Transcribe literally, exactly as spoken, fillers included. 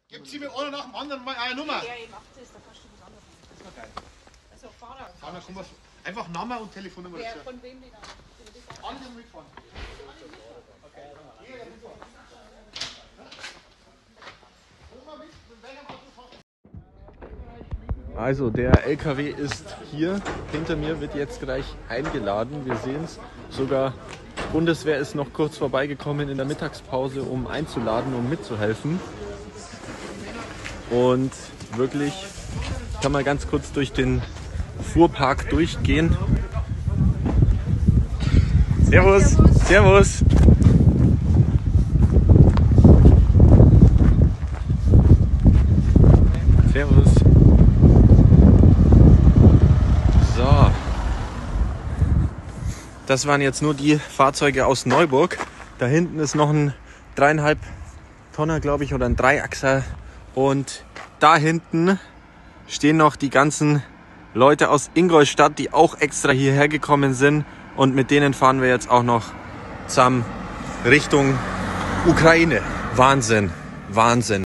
Gibt sie mir einer nach dem anderen mal eine Nummer? Ja, eben achtzig ist, da kannst du was anderes machen. Das war geil. Also Fahrer. Fahrer, komm was. Einfach Name und Telefonnummer Wer, dazu. von wem die dann? Alle, die mitfahren. Okay. Jeder mitfahren. Also der L K W ist hier, hinter mir wird jetzt gleich eingeladen, wir sehen es. Sogar Bundeswehr ist noch kurz vorbeigekommen in der Mittagspause, um einzuladen, um mitzuhelfen. Und wirklich, ich kann mal ganz kurz durch den Fuhrpark durchgehen. Servus, Servus. Servus. So. Das waren jetzt nur die Fahrzeuge aus Neuburg. Da hinten ist noch ein dreieinhalb Tonner, glaube ich, oder ein Dreiachser. Und da hinten stehen noch die ganzen Leute aus Ingolstadt, die auch extra hierher gekommen sind. Und mit denen fahren wir jetzt auch noch zusammen Richtung Ukraine. Wahnsinn, Wahnsinn.